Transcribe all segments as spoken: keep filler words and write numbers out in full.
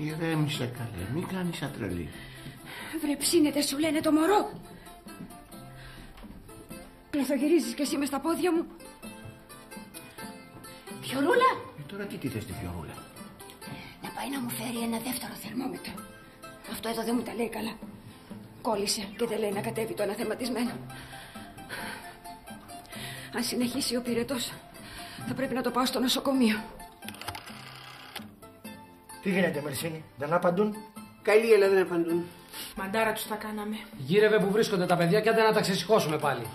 Ηρέμησε καλέ, μην κάνεις ατρελή. Βρε ψήνεται σου λένε το μωρό. Πληθογυρίζεις κι εσύ μες στα πόδια μου. Φιωρούλα. Ε, τώρα τι τι θες τη Φιωρούλα? Να πάει να μου φέρει ένα δεύτερο θερμόμετρο. Αυτό εδώ δεν μου τα λέει καλά. Κόλλησε και δεν λέει να κατέβει το αναθεματισμένο. Αν συνεχίσει ο πυρετός, θα πρέπει να το πάω στο νοσοκομείο. Τι γίνεται, Μερσίνη, δεν απαντούν? Καλή, αλλά δεν απαντούν. Μαντάρα τους τα κάναμε. Γύρευε που βρίσκονται τα παιδιά και άντε να τα ξεσηκώσουμε πάλι.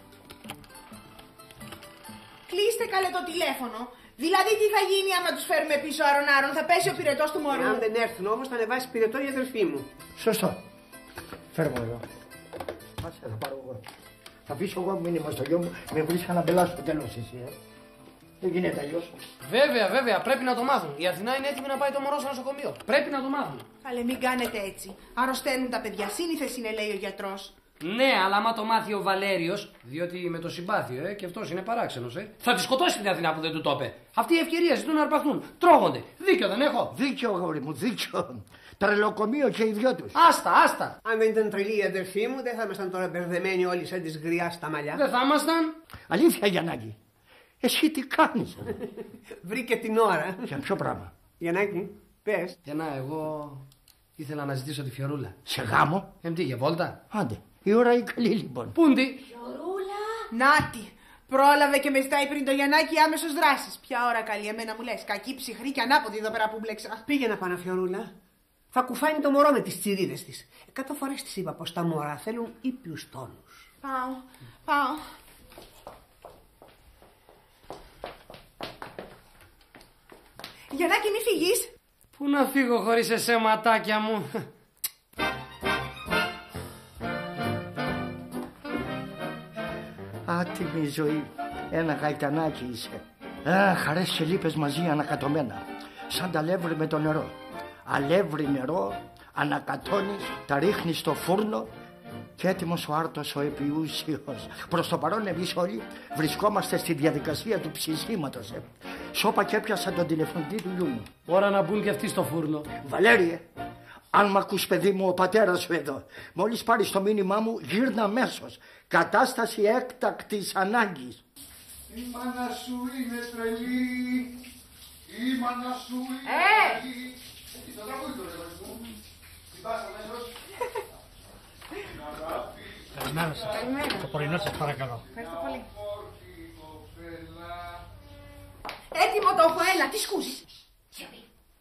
Κλείστε καλέ το τηλέφωνο. Δηλαδή τι θα γίνει άμα τους φέρουμε πίσω άρον-άρον, θα πέσει ο πυρετός του μωρού. Αν δεν έρθουν όμως θα ανεβάσει πυρετό η αδερφή μου. Σωστό. Φέρ' μου εδώ. Άσε, θα πάρω εγώ. Θα αφήσω εγώ μήνυμα στο γιο μου, με βρεις να μπελάσω το τέλος εσύ, ε. Δεν γίνεται αλλιώς. Βέβαια, βέβαια, πρέπει να το μάθουν. Η Αθηνά είναι έτοιμη να πάει το μωρό στο νοσοκομείο. Πρέπει να το μάθουν. Καλέ, μην κάνετε έτσι. Αρρωσταίνουν τα παιδιά. Σύνηθες είναι, λέει ο γιατρός. Ναι, αλλά άμα το μάθει ο Βαλέριος, διότι με το συμπάθειο, ε, και αυτός είναι παράξενος, ε, θα τη σκοτώσει την Αθηνά που δεν του το είπε. Αυτή η ευκαιρία ζητούν να αρπαχθούν. Τρώγονται. Δίκιο δεν έχω? Δίκιο, αγόρι μου, δίκιο. Τρελοκομείο και οι δυο τους. Άστα, άστα. Αν δεν ήταν τρελή η αδερφή μου, δεν θα ήμασταν τώρα μπερδεμένοι όλοι σαν τις γριάς στα μαλλιά. Δεν θα ήμασταν. Αλήθεια, Γιαννάκη. Εσύ τι κάνεις? Βρήκε την ώρα. Για ποιο πράγμα? Γιαννάκη, πες. Για να, εγώ ήθελα να ζητήσω τη Φιωρούλα. Σε γάμο? Ε, τι, για βόλτα? Άντε, η ώρα είναι καλή λοιπόν. Πούντι. Φιωρούλα. Νάτι. Πρόλαβε και με ζητάει πριν το Γιαννάκη άμεσος δράσης. Ποια ώρα καλή, εμένα μου λες. Κακή, ψυχρή και ανάποδη εδώ πέρα που μπλέξα. Πήγαινα πάνω, Φιωρούλα. Θα κουφάνει το μωρό με τις τσιρίδες της. Εκατό φορές της είπα πως τα μωρά θέλουν ήπιους τόνους. Πάω, πάω. Γιαννάκη, μη φύγεις. Πού να φύγω χωρίς εσέ, ματάκια μου? Άτιμη ζωή. Ένα γαϊτανάκι είσαι. Α, χαρές και λύπες μαζί ανακατωμένα. Σαν τα αλεύρι με το νερό. Αλεύρι νερό, ανακατώνεις, τα ρίχνεις στο φούρνο και έτοιμος ο άρτος ο επιούσιος. Προς το παρόν εμείς όλοι βρισκόμαστε στη διαδικασία του ψησίματος. Ε. Σώπα και έπιασα τον τηλεφωνητή του γιού μου. Ώρα να μπουν και αυτοί στο φούρνο. Βαλέριε, αν μ' ακούς παιδί μου, ο πατέρας σου εδώ. Μόλις πάρεις το μήνυμά μου γύρνα αμέσως. Κατάσταση έκτακτης ανάγκης. Η μάνα σου είναι τρελή. Η μάνα σου είναι Ε! τρελή. Το τραγούδι το ρε μου. Την πας αμέσως. Καλημέρα σας. Καλημέρα. Το πρωινό σας παρακαλώ. Ευχαριστώ πολύ. Έτοιμο το έχω, έλα, τι σκούζεις. Σιωπή.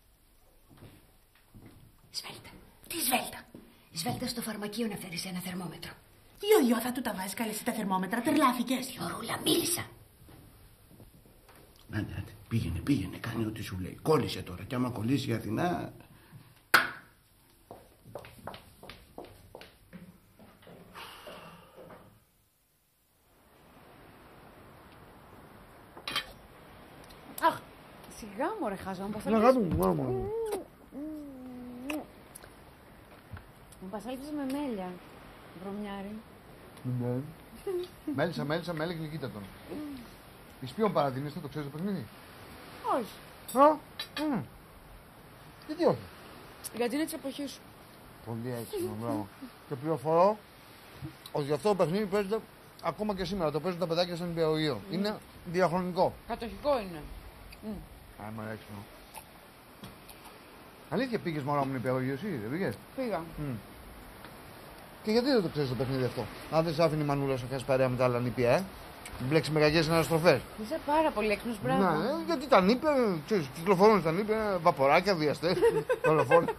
Σβέλτα. Τι σβέλτα? Σβέλτα στο φαρμακείο να φέρεις ένα θερμόμετρο. Ιω-ιω, θα του τα βάζεις καλέ τα θερμόμετρα, τρελάθηκες. Φιωρούλα, μίλησα. Άντε, άντε, πήγαινε, πήγαινε, κάνε ό,τι σου λέει. Κόλλησε τώρα και άμα κολλήσει η Αθηνά... Αχ, σιγά μωρέ χάζω, μου Να γάτω μου, μάμα. Μου πασάλιψες με μέλια, βρωμιάρι. Ναι. Μέλισσα, μέλισσα, μέλη γλυκίτα τον. Εις ποιον παραδίνεστε, το ξέρεις το παιχνίδι? Όχι. Α, μ. Γιατί όχι? Γιατί είναι της εποχής σου. Πολύ έξυπνο, μπράβο. Και πληροφορώ ότι αυτό το παιχνίδι παίζεται ακόμα και σήμερα. Το παίζουν τα παιδάκια στον υπηαγωγείο. Είναι διαχρονικό. Κατοχικό είναι. Α, μ' έξυπνο. Αλήθεια πήγες μωρά μου στην υπηαγωγείο εσύ, δεν πήγες? Πήγα. Mm. Και γιατί δεν το ξέρεις το παιχνίδι αυτό? Αν δεν σ' άφηνε η μανούλα σου χάσει παρέα με τα άλλα νήπια, ε? Μπλέξει με κακές αναστροφές. Είσαι πάρα πολύ έξυπνος, μπράβο. Ναι, ε, γιατί τα νήπια, ξέρεις, κυκλοφορούν στα νήπια, βαποράκια, βιαστές, δολοφόνοι.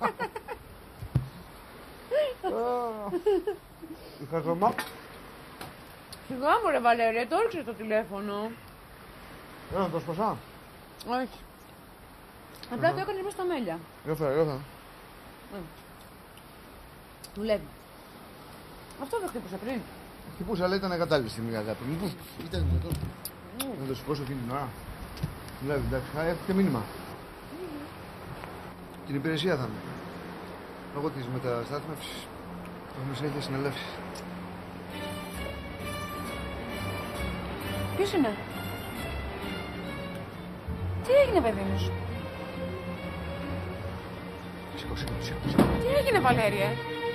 Η χαζομά. Σιγά μου ρε Βαλέρια, το έριξε το τηλέφωνο. Ε, να το σπασά. Όχι. Απλά το έκανε μέσα στα μέλια. Γιώφερα, γιώφερα. Δουλεύει. Αυτό το χτύπουσα πριν. Χτυπούσα, αλλά ήταν κατάλληλη στιγμή, αγάπη μου. Ήταν δυνατόν. Να το σηκώσω εκείνη την ώρα. Δουλεύει, εντάξει, θα έρθει και μήνυμα. Την υπηρεσία θα είμαι. Λόγω της μεταστάθμευσης έχουμε συνέχεια συνελεύσεις. Ποιος είναι? Τι έγινε, παιδί μου? Σηκώ. σήκω. Τι έγινε, Βαλέρια?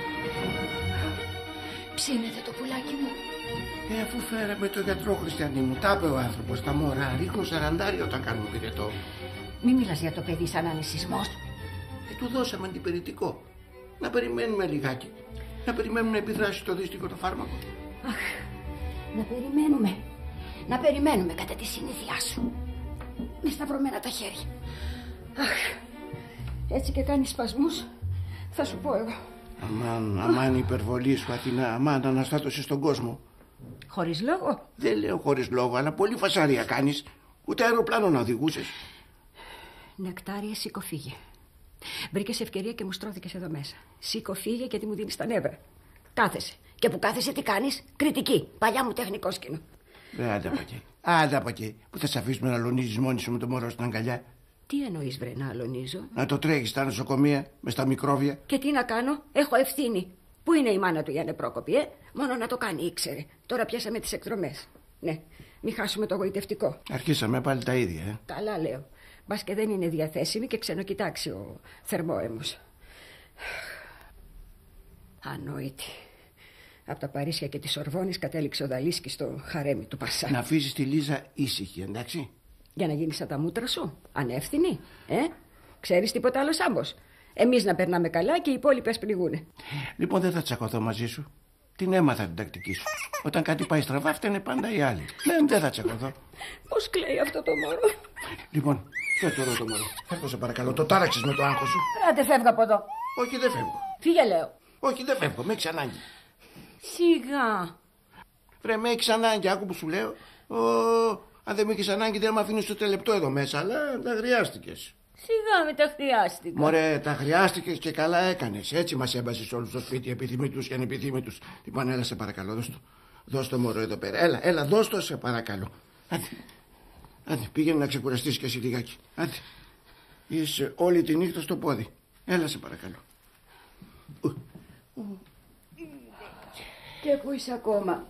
Ψήνεται το πουλάκι μου. Ε, αφού φέραμε τον γιατρό, Χριστιανή μου, τα είπε ο άνθρωπος, τα μωρά ρίχνουν σαραντάρι όταν κάνουν πυρετό. Μη μιλάς για το παιδί σαν να είναι σεισμός. Ε, του δώσαμε αντιπυρητικό. Να περιμένουμε λιγάκι. Να περιμένουμε να επιδράσει το δύστικο το φάρμακο. Αχ, να περιμένουμε. Να περιμένουμε κατά τη συνήθειά σου. Με σταυρωμένα τα χέρια. Αχ, έτσι και κάνεις σπασμούς, θα σου πω εγώ. Αμάν, αμάν η υπερβολή σου, Αθηνά, αμάν αναστάτωση στον κόσμο. Χωρίς λόγο. Δεν λέω χωρίς λόγο, αλλά πολύ φασαρία κάνεις. Ούτε αεροπλάνο να οδηγούσες. Νεκτάρια, σήκω φύγε. Βρήκες ευκαιρία και μου στρώθηκες εδώ μέσα. Σήκω φύγε γιατί μου δίνεις τα νεύρα. Κάθεσαι. Και που κάθεσαι τι κάνεις? Κριτική. Παλιά μου τεχνικό σκηνό. Ε, άντε από εκεί. Άντε από εκεί. Που θα σε αφήσουμε να αλωνίζεις μόνη σου με το μωρό στην αγκαλιά. Τι εννοείς, βρε, να αλωνίζω? Να το τρέχεις στα νοσοκομεία με στα μικρόβια. Και τι να κάνω? Έχω ευθύνη. Πού είναι η μάνα του Γιάννη Πρόκοπη, ε? Μόνο να το κάνει ήξερε. Τώρα πιάσαμε τις εκδρομές. Ναι, μην χάσουμε το γοητευτικό. Αρχίσαμε πάλι τα ίδια, ε. Καλά λέω. Μπας και δεν είναι διαθέσιμη και ξενοκοιτάξει ο θερμόαιμος. Ανόητη. Από τα Παρίσια και τη Σορβόνης κατέληξε ο Δαλίσκης στο χαρέμι του Πασά. Να αφήσεις τη Λίζα ήσυχη, εντάξει. Για να γίνεις σαν τα μούτρα σου. Ανεύθυνη, ε? Ξέρεις τίποτα άλλο άμπος? Εμείς να περνάμε καλά και οι υπόλοιπες πληγούνε. Λοιπόν, δεν θα τσακωθώ μαζί σου. Την έμαθα την τακτική σου. Όταν κάτι πάει στραβά, φταίνε πάντα οι άλλοι. Δεν, δεν θα τσακωθώ. Πώς κλαίει αυτό το μωρό. Λοιπόν, φέρ' τώρα το μωρό. Φέρ' το σε παρακαλώ. Το τάραξες με το άγχος σου. Άντε, φεύγω από εδώ. Όχι, δεν φεύγω. Φύγε, λέω. Όχι, δεν φεύγω. Με έχεις ανάγκη. Σιγά. Βρε, με έχεις ανάγκη. Άκου που σου λέω. Ο... Αν δεν με έχεις ανάγκη, δεν με αφήνεις το λεπτό εδώ μέσα. Αλλά τα χρειάστηκες. Σιγά με τα χρειάστηκα. Μωρέ, τα χρειάστηκες και καλά έκανες. Έτσι μας έμπασες όλους στο σπίτι, επιθυμητούς και ανεπιθύμητους. Λοιπόν, έλα σε παρακαλώ, δώσ' το. Δώσ' το μωρό εδώ πέρα. Έλα, έλα, δώσ' το σε παρακαλώ. Άντε, άντε, πήγαινε να ξεκουραστείς και εσύ λιγάκι. Άντε, είσαι όλη τη νύχτα στο πόδι. Έλα σε παρακαλώ. Και πού είσαι ακόμα?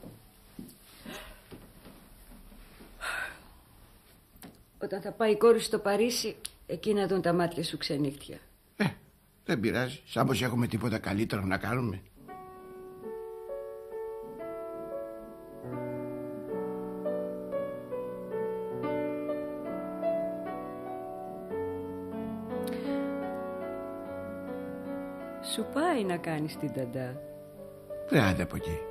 Όταν θα πάει η κόρη στο Παρίσι, εκεί να δουν τα μάτια σου ξενύχτια. Ε, δεν πειράζει. Σαν πως έχουμε τίποτα καλύτερο να κάνουμε. Σου πάει να κάνεις την ταντά. Ρε, άντε από εκεί.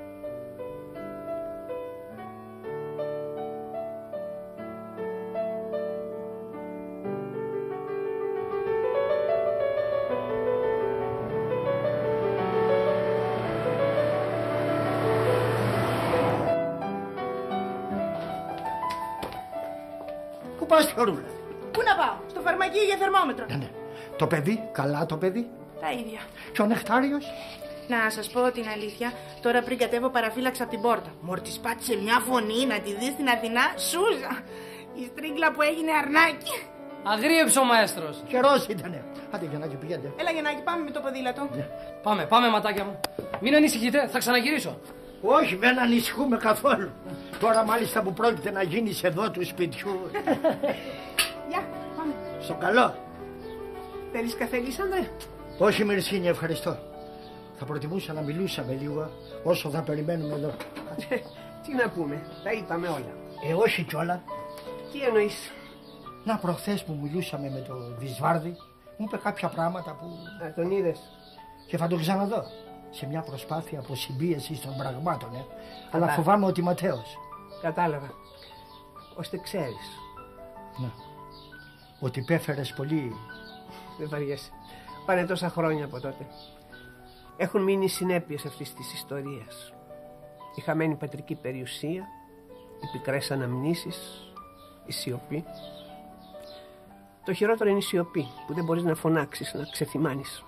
Πού πας, Θεορούλα? Πού να πάω? Στο φαρμακείο για θερμόμετρο. Ναι, ναι. Το παιδί, καλά το παιδί. Τα ίδια. Και ο Νεκτάριος? Να σας πω την αλήθεια, τώρα πριν κατέβω παραφύλαξα από την πόρτα. Μωρ της πάτησε μια φωνή να τη δει στην Αθηνά, Σούζα. Η στρίγκλα που έγινε αρνάκι. Αγρίεψε ο μαέστρος. Καιρός ήτανε. Άντε, Γιαννάκη, πηγαίνετε. Έλα Γεννάκη, πάμε με το ποδήλατο. Ναι. Πάμε, πάμε ματάκια μου. Μην ανησυχείτε, θα ξαναγυρίσω. Όχι, δεν ανησυχούμε καθόλου. Τώρα μάλιστα που πρόκειται να γίνεις εδώ του σπιτιού. Γεια, πάμε. Στο καλό. Θέλεις καφέ, Λίσανδρε? Όχι, Μυρσίνη, ευχαριστώ. Θα προτιμούσα να μιλούσαμε λίγο όσο θα περιμένουμε εδώ. Τι να πούμε, τα είπαμε όλα. Ε, όχι κιόλα. Τι εννοείς? Να, προχθές που μιλούσαμε με τον Βυσβάρδη, μου είπε κάποια πράγματα που... Α, τον είδες? Και θα τον ξαναδώ. Σε μια προσπάθεια αποσυμπίεσης των πραγμάτων, ε. Αλλά φοβάμαι ότι Ματέος. Κατάλαβα. Ώστε ξέρεις. Ναι. Ότι υπέφερες πολύ. Δεν βαριέσαι. Πάνε τόσα χρόνια από τότε. Έχουν μείνει συνέπειες αυτής της ιστορίας. Η χαμένη πατρική περιουσία, οι πικρές αναμνήσεις, η σιωπή. Το χειρότερο είναι η σιωπή, που δεν μπορείς να φωνάξεις, να ξεθυμάνεις.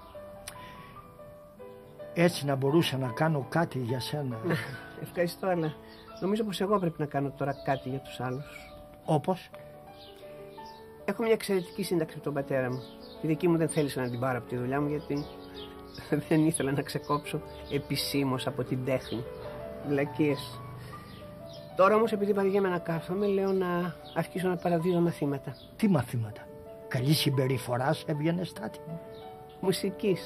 Έτσι να μπορούσα να κάνω κάτι για σένα. Ευχαριστώ, αλλά νομίζω πως εγώ πρέπει να κάνω τώρα κάτι για τους άλλους. Όπως? Έχω μια εξαιρετική σύνταξη από τον πατέρα μου. Η δική μου δεν θέλησε να την πάρω από τη δουλειά μου, γιατί δεν ήθελα να ξεκόψω επισήμως από την τέχνη. Βλακίες. Τώρα όμως, επειδή βαριέμαι να κάθομαι, λέω να αρχίσω να παραδίδω μαθήματα. Τι μαθήματα? Καλή συμπεριφορά έβγαινε στάτη μου. μουσικής.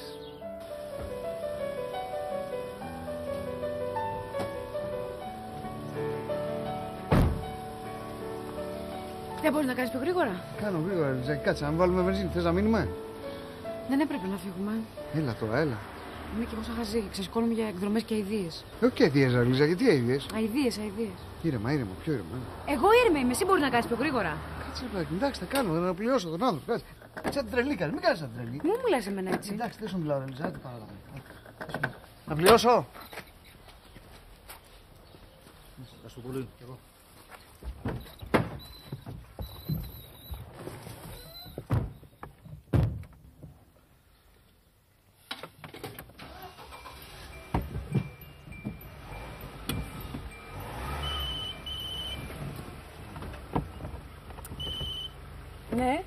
Δεν μπορείς να κάνεις πιο γρήγορα? Κάνω γρήγορα, Λιζάκη. Κάτσε, να βάλουμε βενζίνη. Θες να μείνουμε? Δεν έπρεπε να φύγουμε. Έλα τώρα, έλα. Είμαι κι εγώ σαν χαζή. Ξεσκόνομαι για εκδρομές και αηδίες. Όχι και αηδίες, Λιζάκη, τι αηδίες? Αηδίες, αηδίες. Ήρεμα, ήρεμα, πιο ήρεμα. Εγώ ήρεμα είμαι, εσύ μπορεί να κάνεις πιο γρήγορα. Κάτσε, παιδάκι, εντάξει, θα κάνουμε, να πληρώσω τον άνθρωπο. Κάτσε, κάτσε, την τρελή κάνεις, μην κάνεις την τρελή. Μου μου λες εμένα έτσι. Εντάξει, δεν σου μιλάω, Λιζάκη, παρακαλώ. Να πληρώσω. Ευχαριστώ πολύ. Εγώ. Ναι.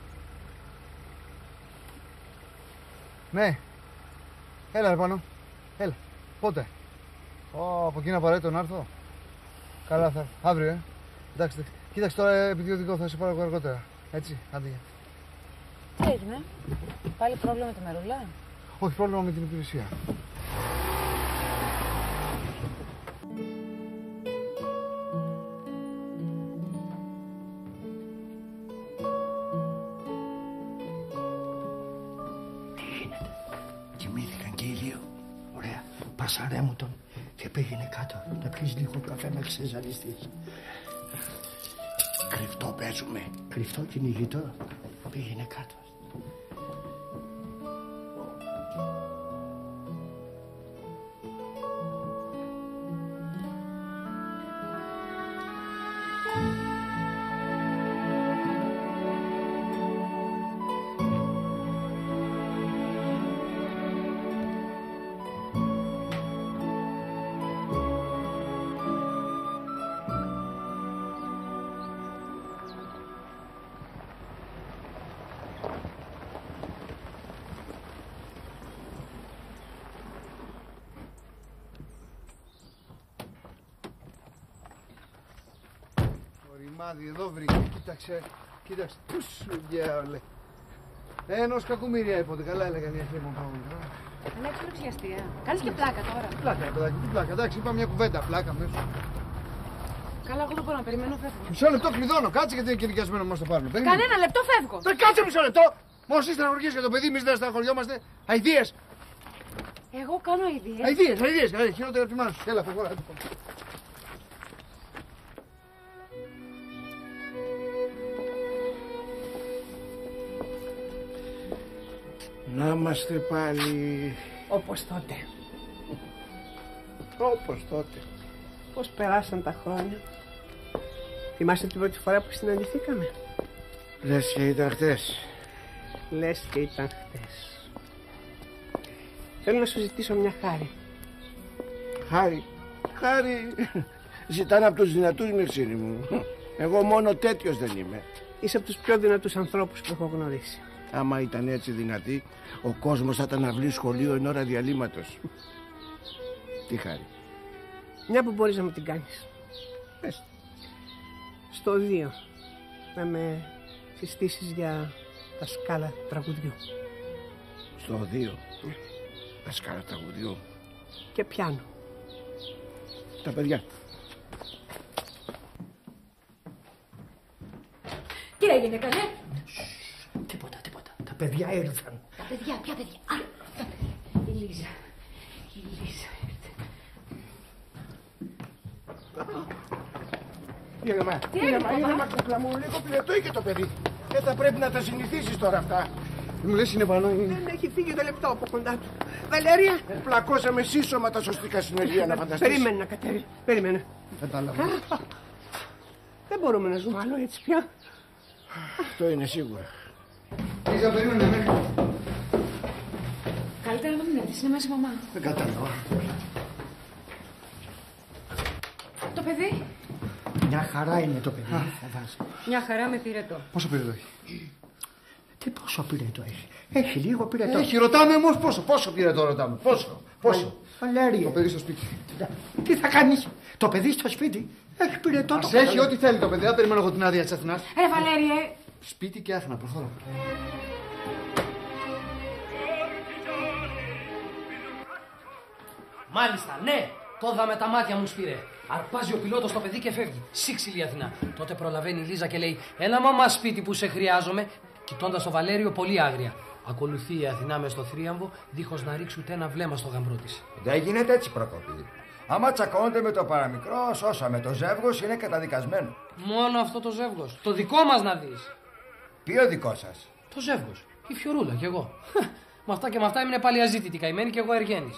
Ναι. Έλα, ρε πάνω. Έλα. Πότε? Ω, από εκεί είναι απαραίτητο να έρθω. Καλά, θα. Αύριο, ε. Εντάξει, εντάξει. Κοίταξε τώρα, επειδή οδηγώ, θα σε πάρω αργότερα. Έτσι, άντε. Τι έγινε? Πάλι πρόβλημα με τη μερούλα? Όχι, πρόβλημα με την υπηρεσία. Πασαρέ μου τον και πήγαινε κάτω να πιεις λίγο καφέ μέχρι σε ζαλιστείς. Κρυφτό παίζουμε. Κρυφτό κυνηγητό. Πήγαινε κάτω. Ρημάδι εδώ βρήκε, κοίταξε, κοίταξε, πού σου διάολε. Ενός κακομοίρια είπατε, καλά έλεγαν οι αρχαίοι μου πάνω. Λέξε λεξιαστία. Κάνεις και πλάκα τώρα. Πλάκα, παιδάκι, τι πλάκα, εντάξει, είπα μια κουβέντα, πλάκα μέσα. Καλά, εγώ δεν μπορώ να περιμένω, φεύγω. Μισό λεπτό κλειδώνω, κάτσε γιατί είναι και νοικιασμένο μας το πάρουμε. Κανένα λεπτό φεύγω. Δεν κάτσε μισό λεπτό! Μόνο εσείς στεναχωριές για το παιδί, εμείς δεν στεναχωριόμαστε. Αηδίες! Εγώ κάνω αηδίες. Αηδίες, αηδίες, καλά, χειρότερα από τη μάνα σου. Έλα, προχώρα. Να είμαστε πάλι Όπως τότε. όπως τότε. Πώς περάσαν τα χρόνια. Θυμάσαι την πρώτη φορά που συναντηθήκαμε? Λες και ήταν χτες. Λες και ήταν χτες. Θέλω να σου ζητήσω μια χάρη. Χάρη, χάρη. Ζητάνε από τους δυνατούς, Μυρσίνη μου. Εγώ μόνο τέτοιος δεν είμαι. Είσαι από τους πιο δυνατούς ανθρώπους που έχω γνωρίσει. Άμα ήταν έτσι δυνατή, ο κόσμος θα ήταν αυλή σχολείο εν ώρα διαλύματος. Τι χάρη? Μια που μπορείς να μου την κάνεις. Πες. Στο δύο να με συστήσεις για τα σκάλα τραγουδιού. Στο δύο. Τα σκάλα τραγουδιού. Και πιάνω. Τα παιδιά. Τι έγινε, καλέ? Τίποτα, τίποτα. Τα παιδιά ήρθαν. Τα παιδιά, ποια παιδιά? Α, τα παιδιά. Η Λίζα. Η Λίζα ήρθε. Ήρεμα, ήρεμα, ήρεμα, κουκλά μου, λίγο πυρετό είχε το παιδί. Δεν θα πρέπει να τα συνηθίσεις τώρα αυτά. Μου λες είναι πάνω, είναι. Δεν έχει φύγει το λεπτό από κοντά του. Βαλέρια! Πλακώσαμε σύσσωμα τα σωστικά συνεργεία να φανταστείς. Περίμενε, Κατέρι, περίμενε. Κατάλαβα. Δεν μπορούμε να ζούμε άλλο έτσι πια. Αυτό είναι σίγουρο. Λίζα, περίμενε, ναι. Καλύτερα να μην έρθεις, είναι μέσα η μαμά. Δεν κατάλαβα. Το παιδί. Μια χαρά είναι το παιδί. Φαντάζεσαι. Μια χαρά με πυρετό. Πόσο πήρε το έχει? Τι πόσο πυρετό έχει? Έχει λίγο πυρετό. Έχει, ρωτάμε όμως πόσο, πόσο πήρε το ρωτάμε. Πόσο, πόσο. Βαλέρια. Το παιδί στο σπίτι. Τι θα κάνεις? Το παιδί στο σπίτι έχει πυρετό. Ας έχει ό,τι θέλει το παιδί, δεν περιμένω εγώ την άδεια της Αθηνάς. Ε, Βαλέριε. Σπίτι και Άθνα, προχώρα. Μάλιστα, ναι. Το είδα με τα μάτια μου, Σπύρε. Αρπάζει ο πιλότος το παιδί και φεύγει. Σύξυλη η Αθηνά. Τότε προλαβαίνει η Λίζα και λέει: Έλα, μαμά, σπίτι που σε χρειάζομαι. Κοιτώντας το Βαλέριο πολύ άγρια. Ακολουθεί η Αθηνά μες στο θρίαμβο, δίχως να ρίξει ούτε ένα βλέμμα στο γαμπρό της. Δεν γίνεται έτσι, Προκοπή. Άμα τσακώνεται με το παραμικρό, σώσα με το ζεύγος είναι καταδικασμένο. Μόνο αυτό το ζεύγος. Το δικό μας να δεις. Ποιο δικό σας? Το ζεύγος. Η Φιωρούλα κι εγώ. Με αυτά και με αυτά έμεινε πάλι αζήτητη καημένη και εγώ Εργένης.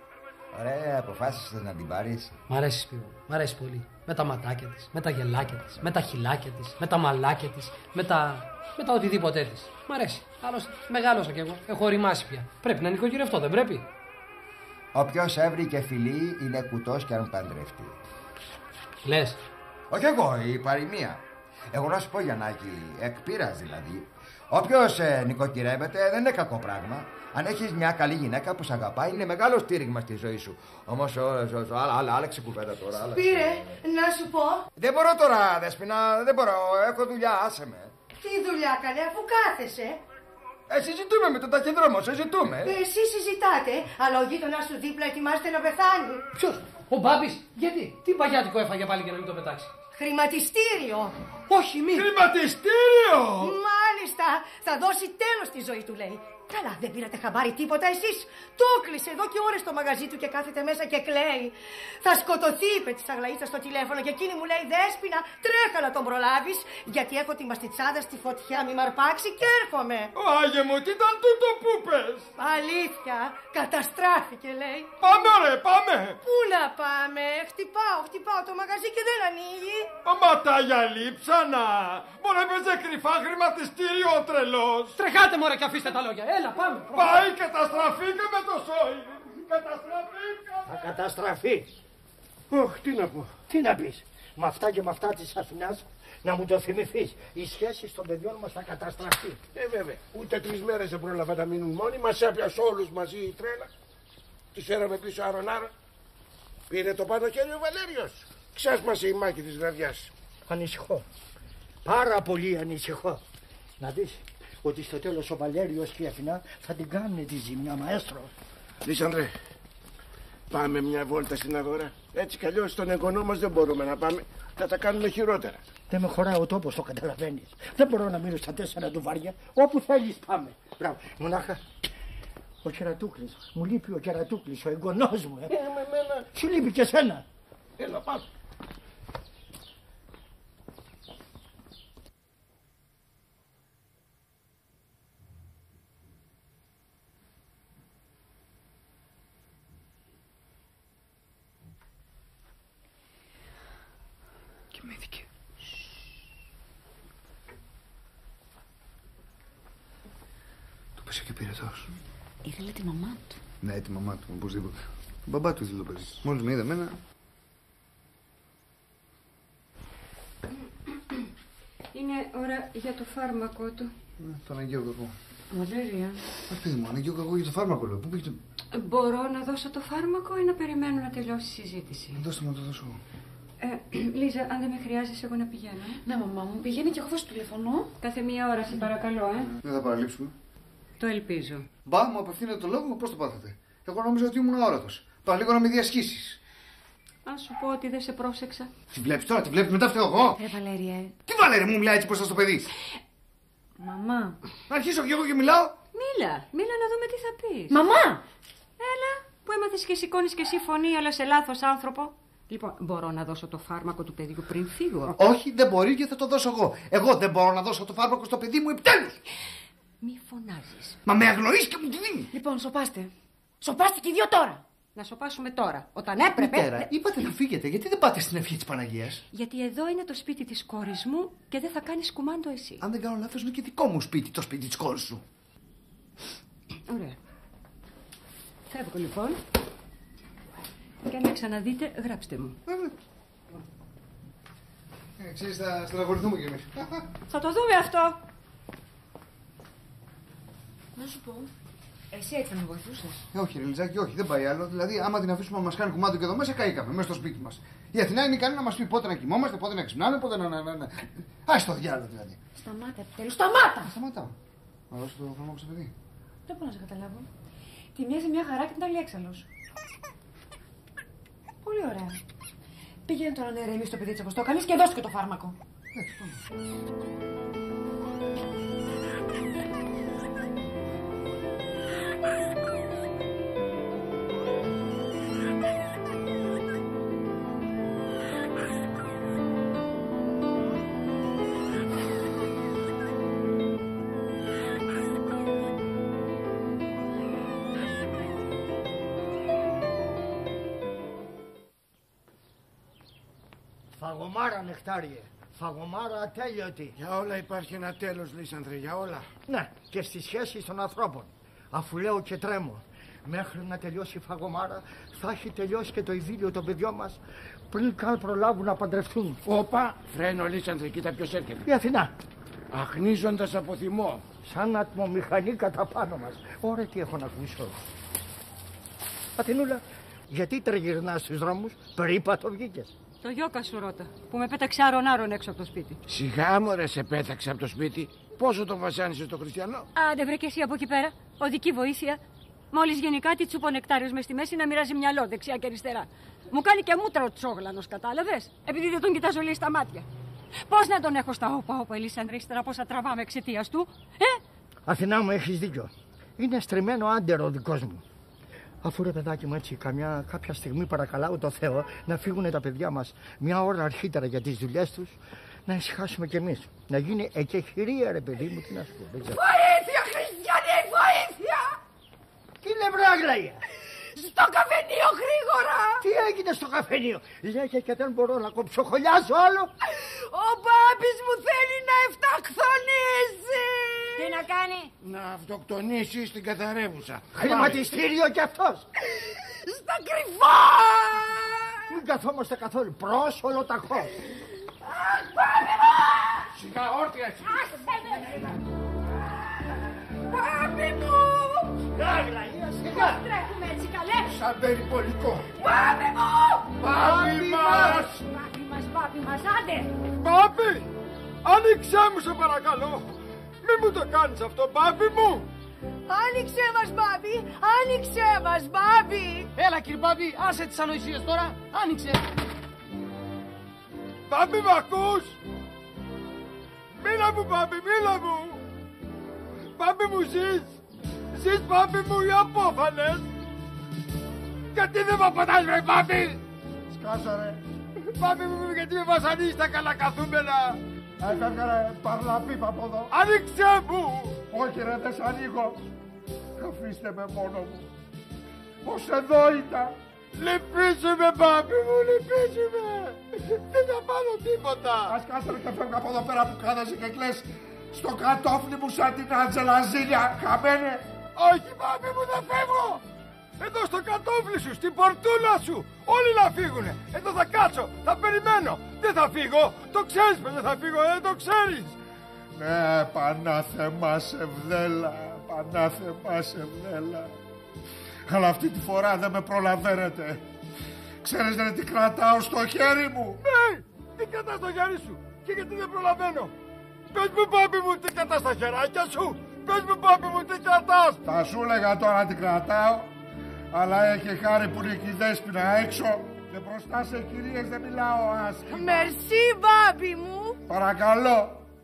Ωραία, αποφάσισες να την πάρεις. Μ' αρέσει, Σπύρο. Μ' αρέσει πολύ. Με τα ματάκια της, με τα γελάκια της, με τα χυλάκια της, με τα μαλάκια της, με τα. με τα οτιδήποτε της. Μ' αρέσει. Άλλωστε, μεγάλωσα κι εγώ. Έχω οριμάσει πια. Πρέπει να νοικοκυρευτώ, δεν πρέπει? Όποιος έβρικε φιλί είναι κουτός κι αν παντρευτεί. Λες? Όχι εγώ, η παροιμία. Εγώ να σου πω, Γιαννάκη, εκ πείρας δηλαδή. Όποιος ε, νοικοκυρεύεται δεν είναι κακό πράγμα. Αν έχεις μια καλή γυναίκα που σε αγαπάει, είναι μεγάλο στήριγμα στη ζωή σου. Όμως, άλλαξε κουβέντα τώρα. Σπύρε, να σου πω. Δεν μπορώ τώρα, Δέσποινα, δεν μπορώ. Έχω δουλειά, άσε με. Τι δουλειά, καλέ, αφού κάθεσαι. Ε, συζητούμε με τον ταχυδρόμο, συζητούμε. Ε, εσύ συζητάτε, αλλά ο γείτονας σου δίπλα ετοιμάζεται να πεθάνει. Ποιος? Ο Μπάμπης? Γιατί? Τι παγιάτικο έφαγε πάλι για να μην το πετάξει? Χρηματιστήριο. Όχι, μη. Χρηματιστήριο! Μάλιστα, θα δώσει τέλος στη ζωή του, λέει. Καλά, δεν πήρατε χαμπάρι τίποτα εσείς? Το κλείσε εδώ και ώρες στο μαγαζί του και κάθεται μέσα και κλαίει. Θα σκοτωθεί, είπε της Αγλαΐτσας στο τηλέφωνο και εκείνη μου λέει: Δέσποινα, τρέχα να τον προλάβεις, γιατί έχω τη μαστιτσάδα στη φωτιά, μη μ' αρπάξει και έρχομαι. Ω, Άγιε μου, τι ήταν τούτο που πες? Αλήθεια, καταστράφηκε, λέει. Πάμε, ρε, πάμε. Πού να πάμε? Χτυπάω, χτυπάω το μαγαζί και δεν ανοίγει. Μα τα γυαλίψανα. Μπορεί έπαιζε κρυφά χρηματιστήριο ο τρελός. Τρεχάτε, μωρέ, και αφήστε τα λόγια. Έλα, πάμε. Πάει, καταστραφήκαμε το σόι. Καταστραφήκαμε. Θα καταστραφεί. Ωχ, τι να πω. Τι να πεις? Με αυτά και με αυτά της Αθηνάς να μου το θυμηθείς. Οι σχέσεις των παιδιών μας θα καταστραφεί. Ε, βέβαια. Ούτε τρεις μέρες δεν πρόλαβα να μείνουν μόνοι. Μας έπιασε όλους μαζί η τρέλα. Τις φέραμε πίσω άρον-άρον. Πήρε το πάνω χέρι ο Βαλέριος. Ξέσμασε η μάχη της βραδιάς. Ανησυχώ. Πάρα πολύ ανησυχώ. Να δεις ότι στο τέλος ο Βαλέριος και η Αθηνά θα την κάνουν τη ζημιά, μαέστρο. Λίσανδρε, πάμε μια βόλτα στην αγορά. Έτσι κι αλλιώς στον εγγονό μας δεν μπορούμε να πάμε. Θα τα κάνουμε χειρότερα. Δεν με χωράει ο τόπος, το καταλαβαίνεις. Δεν μπορώ να μείνω στα τέσσερα του βάρια. Όπου θέλεις πάμε. Μπράβο. Μονάχα ο Κερατούκλης. Μου λείπει ο Κερατούκλης, ο εγγονός μου. Ε. Ε, με μένα. Σου λείπει και σένα. Έλα, πάμε. Κοιμήθηκε. Το πέσε και πυρετός. Ήθελε τη μαμά του. Ναι, τη μαμά του, οπωσδήποτε. Ο μπαμπά του ήθελε το παιδί. Μόλις με είδε εμένα. Είναι ώρα για το φάρμακο του. Ναι, το αναγκαίο κακό. Βαλέρια. Αχ, παιδί μου, αναγκαίο κακό για το φάρμακο, λέω. Πού πήγε το. Μπορώ να δώσω το φάρμακο ή να περιμένω να τελειώσει η συζήτηση? Δώστε μου να το δώσω εγώ. Ε, Λίζα, αν δεν με χρειάζεσαι, εγώ να πηγαίνω. Ναι, μαμά μου, πηγαίνει και εγώ θα σου τηλεφωνώ. Κάθε μία ώρα, σε παρακαλώ, ε. Δεν θα παραλείψουμε. Το ελπίζω. Μπα, μου απευθύνεται το λόγο, πώς το πάθατε? Εγώ νόμιζα ότι ήμουν αόρατος. Παραλίγο να με διασχίσεις. Αν σου πω ότι δεν σε πρόσεξα. Τη βλέπεις τώρα, τη βλέπεις μετά φταίω εγώ. Ρε Βαλέρια. Τι Βαλέρια μου μιλάει έτσι μπροστά στο παιδί? Μαμά. Να αρχίσω κι εγώ και μιλάω. Μίλα, μίλα να δούμε τι θα πεις. Μαμά! Έλα, που έμαθες και σηκώνεις και εσύ φωνή, αλλά σε λάθος άνθρωπο. Λοιπόν, μπορώ να δώσω το φάρμακο του παιδιού πριν φύγω? Όχι, δεν μπορεί και θα το δώσω εγώ. Εγώ δεν μπορώ να δώσω το φάρμακο στο παιδί μου επιτέλους. Μη φωνάζεις. Μα με αγνοείς και μου τη δίνει. Λοιπόν, σοπάστε. Σοπάστε και οι δύο τώρα. Να σοπάσουμε τώρα, όταν έπρεπε. Μητέρα, είπατε να φύγετε, γιατί δεν πάτε στην ευχή της Παναγίας? Γιατί εδώ είναι το σπίτι της κόρης μου και δεν θα κάνεις κουμάντο εσύ. Αν δεν κάνω λάθος, είναι και δικό μου σπίτι, το σπίτι της κόρης σου. Ωραία. Φεύγω λοιπόν. Και αν με ξαναδείτε, γράψτε μου. Ε, ξέρεις, θα στεναχωρηθούμε κι εμείς. Θα το δούμε αυτό. Να σου πω. Εσύ έτσι θα με βοηθούσες? Ε, όχι, ρε Λιζάκη, όχι, δεν πάει άλλο. Δηλαδή, άμα την αφήσουμε να μας κάνει κουμάντο και εδώ μέσα, καήκαμε μέσα στο σπίτι μας. Η Αθηνά είναι ικανή να μας πει πότε να κοιμόμαστε, πότε να ξυπνάμε, πότε να. να, να, να... Ας το διάλογο δηλαδή. Σταμάτα, επιτέλους, σταμάτα! Σταματάω. Να δώσω το φάρμακο στο παιδί. Δεν μπορώ να σε καταλάβω. Τη μια σε μια χαρά και την άλλη έξαλλος. ωραία. Πήγαινε τώρα να ηρεμήσει το παιδί της όπως το έκανες και δώσ' και το φάρμακο. Φαγωμάρα, Νεκτάριε. Φαγωμάρα ατέλειωτη. Για όλα υπάρχει ένα τέλος, Λύσανδρε, για όλα. Ναι, και στις σχέσεις των ανθρώπων. Αφού λέω και τρέμω, μέχρι να τελειώσει η φαγωμάρα, θα έχει τελειώσει και το ειδήλιο των παιδιών μας πριν καν προλάβουν να παντρευτούν. Όπα, φρένο, Λύσανδρε, κοίτα ποιος έρχεται. Η Αθηνά. Αχνίζοντας από θυμό. Σαν ατμομηχανή κατά πάνω μας. Ωραία, τι έχω να ακούσω. Αθηνούλα, γιατί τριγυρνάς στους δρόμους, περίπατο βγήκες. Το Γιώκα σου ρώτα, που με πέταξε άρον-άρον έξω από το σπίτι. Σιγά μωρέ, σε πέταξε από το σπίτι. Πόσο τον βασάνισε το Χριστιανό. Άντε βρε και εσύ από εκεί πέρα, οδική βοήθεια. Μόλις γίνει κάτι, τσούπο νεκτάριος μες στη μέση να μοιράζει μυαλό δεξιά και αριστερά. Μου κάνει και μούτρα ο τσόγλανος, κατάλαβες, επειδή δεν τον κοιτάζω λίγο στα μάτια. Πώς να τον έχω στα όπα όπα, Ελίσανδρε, ύστερα πόσα τραβάμε εξαιτίας του, ε? Αθηνά μου, έχεις δίκιο. Είναι στριμμένο άντερο ο δικός μου. Αφού ρε παιδάκι μου έτσι καμιά, κάποια στιγμή παρακαλάω το Θεό να φύγουν τα παιδιά μας μια ώρα αρχίτερα για τις δουλειές τους, να ησυχάσουμε κι εμείς. Να γίνει εκεχηρία ρε παιδί μου, τι να σου πω. Βοήθεια, Χριστιανέ, βοήθεια! Τι είναι βρε Αγλαία? Στο καφενείο γρήγορα! Τι έγινε στο καφενείο? Λέγε και δεν μπορώ να κοψοχολιάσω άλλο. Ο Μπάμπης μου θέλει να εφτακθονήσει! Τι να κάνει? Να αυτοκτονήσει στην Καθαρέβουσα. Χρηματιστήριο κι αυτός. Στα κρυφά! Μην καθόμαστε καθόλου. Πρόσολο ταχώς. Σιγά όρθια. Μπάμπη μου! Αγλαία, σιγά. Τρέχουμε έτσι καλέ. Σαν περιπολικό. Μπάμπη μου! Μπάμπη μας! Μπάμπη μας, μπάμπη μας, άντε! Μπάμπη! Άνοιξέ μου σε παρακαλώ! Μη μου το κάνεις αυτό, μπάμπη μου! Άνοιξέ μας, μπάμπη! Άνοιξέ μας, μπάμπη! Έλα κύριε Μπάμπη, άσε τις ανοησίες τώρα. Άνοιξε. Μπάμπη, μ' ακούς? Μίλα μου, μπάμπη, μίλα μου! Μπάμπη μου, ζεις! Ζεις, μπάμπη μου, ή απόφανες! Γιατί δεν μ' απαντάς, βρε μπάμπη! Σκάσα ρε. Μπάμπη μου, γιατί με βασανίζεις τα καλακαθούμενα! Έφευγα ρε, παρλαπίπα από εδώ. Άνοιξέ μου! Όχι ρε, δεν σ' ανοίγω. Αφήστε με μόνο μου. Ως εδώ ήταν. Λυπήσουμε, μπάμπη μου, λυπήσουμε! Δεν θα πάρω τίποτα! Ας κάτσε ρε και φεύγω από εδώ πέρα που κάθεσαι και κλαις στο κατόφλι μου σαν την Άντζελα Ζήλια, χαμένε! Όχι, μπάμπη μου, δεν φεύγω! Εδώ στο κατόφλι σου, στην πορτούλα σου! Όλοι να φύγουνε! Εδώ θα κάτσω, θα περιμένω! Δεν θα φύγω! Το ξέρεις πως δεν θα φύγω, δεν το ξέρεις! Ναι, Πανάθεμα σε βδέλα, Πανάθεμα σε βδέλα. Αλλά αυτή τη φορά δεν με προλαβαίνετε. Ξέρεις ρε τι κρατάω στο χέρι μου? Ναι, τι κρατάς στο χέρι σου και γιατί δεν προλαβαίνω? Πες μου, μπάμπη μου, τι κρατάς στα χεράκια σου? Πες μου, μπάμπη μου, τι κρατάς? Θα σου έλεγα τώρα τι κρατάω, αλλά έχει χάρη που είναι και η Δέσποινα έξω και μπροστά σε κυρίες δεν μιλάω άσχημα. Μερσή, μπάμπη μου. Παρακαλώ.